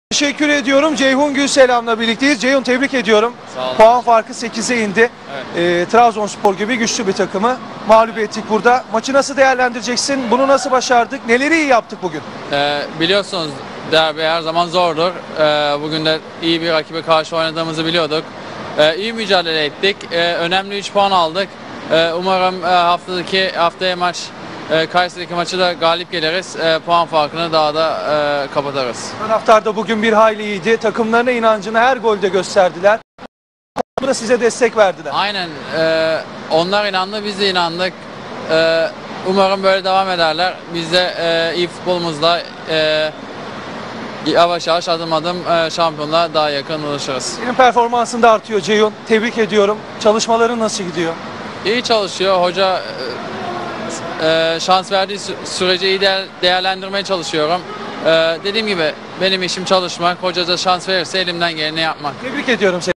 Teşekkür ediyorum. Ceyhun Gülselam'la birlikteyiz. Ceyhun, tebrik ediyorum. Sağ olun. Puan farkı 8'e indi. Evet. Trabzonspor gibi güçlü bir takımı mağlup ettik burada. Maçı nasıl değerlendireceksin? Bunu nasıl başardık? Neleri iyi yaptık bugün? Biliyorsunuz derbi her zaman zordur. Bugün de iyi bir rakibe karşı oynadığımızı biliyorduk. İyi mücadele ettik. Önemli 3 puan aldık. Umarım haftaya maç Kayseri'deki maçı da galip geliriz. Puan farkını daha da kapatırız. Taraftar da bugün bir hayli iyiydi. Takımlarına inancını her golde gösterdiler. Burada size destek verdiler. Aynen. Onlar inandı, biz de inandık. Umarım böyle devam ederler. Biz de iyi futbolumuzla yavaş yavaş adım adım şampiyonluğa daha yakın ulaşırız. Senin performansın da artıyor Ceyhun. Tebrik ediyorum. Çalışmaların nasıl gidiyor? İyi çalışıyor. Hoca şans verdiği sürece iyi değerlendirmeye çalışıyorum. Dediğim gibi benim işim çalışmak. Hoca da şans verirse elimden geleni yapmak. Tebrik ediyorum seni.